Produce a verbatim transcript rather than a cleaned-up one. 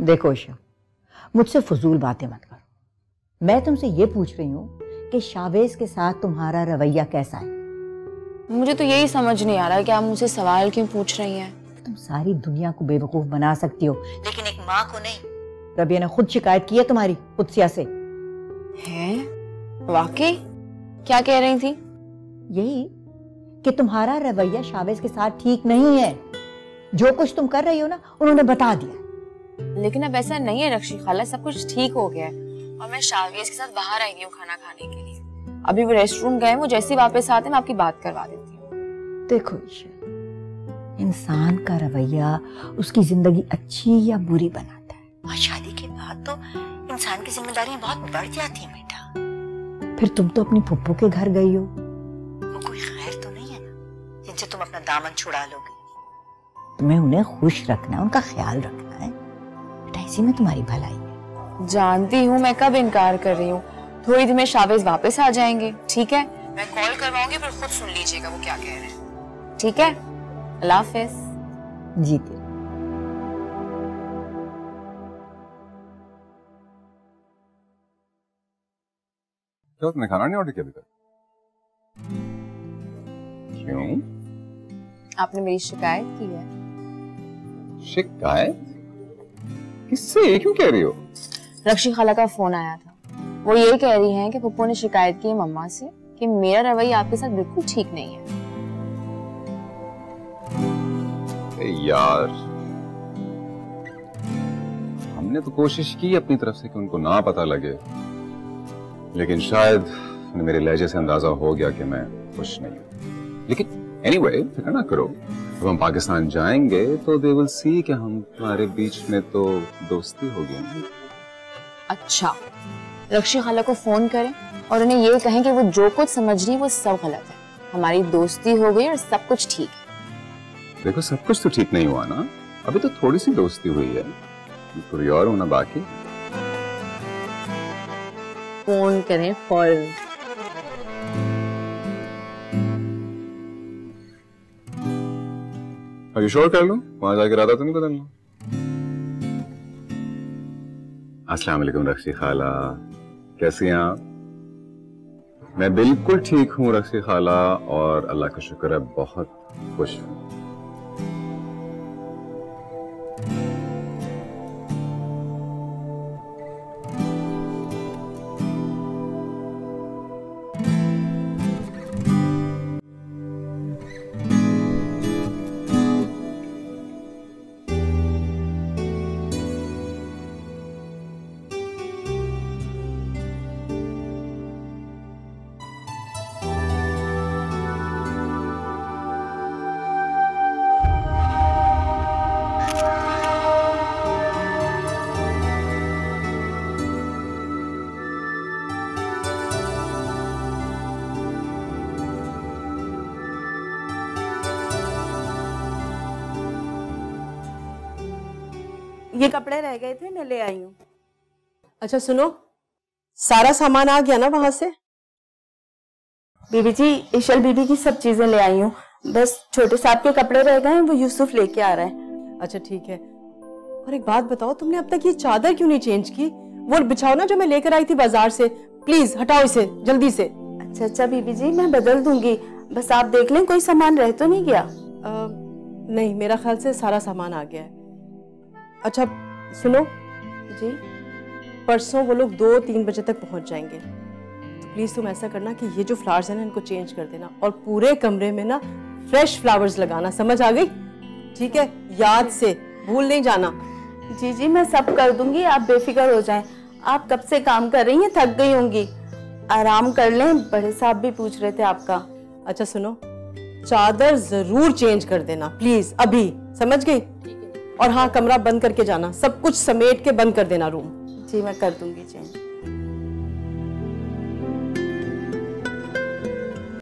देखो ईशा, मुझसे फजूल बातें मत करो। मैं तुमसे ये पूछ रही हूँ कि शावेज के साथ तुम्हारा रवैया कैसा है? मुझे तो यही समझ नहीं आ रहा कि आप मुझसे सवाल क्यों पूछ रही हैं। तुम सारी दुनिया को बेवकूफ बना सकती हो, लेकिन एक माँ को नहीं। रबिया ने खुद शिकायत की है तुम्हारी कुत्सिया से। हैं? वाकई? क्या कह रही थी? यही कि तुम्हारा रवैया शावेज के साथ ठीक नहीं है। जो कुछ तुम कर रही हो ना, उन्होंने बता दिया। लेकिन अब ऐसा नहीं है रक्षी खाला, सब कुछ ठीक हो गया है और मैं शावेज के साथ बाहर आई हूँ खाना खाने के लिए। अभी वो रेस्टोरेंट गए, वो जैसे ही वापस आते मैं आपकी बात करवा देती हूँ। देखो ईशा, इंसान का रवैया उसकी जिंदगी अच्छी या बुरी बनाता है, और शादी के बाद तो इंसान की जिम्मेदारियां बहुत बढ़ जाती हैं बेटा। फिर तुम तो अपनी फुप्पो के घर गई हो, वो कोई खैर तो नहीं है ना जिनसे तुम अपना दामन छुड़ा लोगे। तुम्हें उन्हें खुश रखना है, उनका ख्याल रखना है बेटा, इसी में तुम्हारी भलाई है। जानती हूँ, मैं कब इनकार कर रही हूँ। थोड़ी देर में शावेज वापस आ जाएंगे, ठीक है? मैं कॉल करवाऊंगी, फिर खुद सुन लीजिएगा वो क्या कह रहे हैं, ठीक है? अल्लाह हाफिज। जीते। क्या तुमने खाना नहीं ऑर्डर किया अभी तक? क्यों? आपने मेरी शिकायत की है। शिकायत? किससे? क्यों कह रही हो? रक्षी खाला का फोन आया था। वो ये कह रही हैं कि पप्पू ने शिकायत की है मम्मा से कि मेरा रवैया आपके साथ बिल्कुल ठीक नहीं है। यार, हमने तो कोशिश की अपनी तरफ से कि उनको ना पता लगे, लेकिन शायद मेरे लहजे से अंदाजा हो गया कि मैं खुश नहीं हूं। लेकिन एनीवे, फिक्र ना करो, जब हम पाकिस्तान जाएंगे तो दे विल सी कि हम तुम्हारे बीच में तो दोस्ती हो गई। अच्छा, रक्षी खाला को फोन करें और उन्हें ये कहें कि वो जो कुछ समझ रही वो सब गलत है, हमारी दोस्ती हो गई और सब कुछ ठीक है। देखो, सब कुछ तो ठीक नहीं हुआ ना, अभी तो थोड़ी सी दोस्ती हुई है, थोड़ी और होना बाकी। फोन करें फौरन। अभी श्योर कर लूं, वहां जाके इरादा तो नहीं बदलना। अस्सलाम वालेकुम रक्षी खाला, कैसी हैं आप? मैं बिल्कुल ठीक हूँ रक्षी खाला, और अल्लाह का शुक्र है बहुत खुश हूँ। ये कपड़े रह गए थे, मैं ले आई हूँ। अच्छा सुनो, सारा सामान आ गया ना वहां से? बीबी जी, इशल बीबी की सब चीजें ले आई हूँ, बस छोटे साहब के कपड़े रह गए हैं, वो यूसुफ लेके आ रहा है। अच्छा ठीक है। और एक बात बताओ, तुमने अब तक ये चादर क्यों नहीं चेंज की? वो बिछाओ ना जो मैं लेकर आई थी बाजार से, प्लीज हटाओ इसे जल्दी से। अच्छा अच्छा बीबी जी, मैं बदल दूंगी, बस आप देख लें कोई सामान रह तो नहीं गया। आ, नहीं, मेरा ख्याल से सारा सामान आ गया है। अच्छा सुनो जी, परसों वो लोग दो तीन बजे तक पहुंच जाएंगे, तो प्लीज तुम ऐसा करना कि ये जो फ्लावर्स हैं ना, इनको चेंज कर देना, और पूरे कमरे में ना फ्रेश फ्लावर्स लगाना, समझ आ गई? ठीक है, याद से भूल नहीं जाना। जी जी, मैं सब कर दूंगी, आप बेफिक्र हो जाएं। आप कब से काम कर रही हैं, थक गई होंगी, आराम कर लें, बड़े साहब भी पूछ रहे थे आपका। अच्छा सुनो, चादर जरूर चेंज कर देना प्लीज अभी, समझ गई? और हाँ, कमरा बंद करके जाना, सब कुछ समेट के बंद कर देना रूम। जी मैं कर दूंगी चेंज।